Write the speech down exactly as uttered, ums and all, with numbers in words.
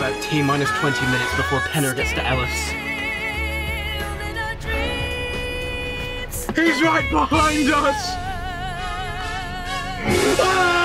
about T minus twenty minutes before Penner gets to Ellis. He's right behind us! Ah!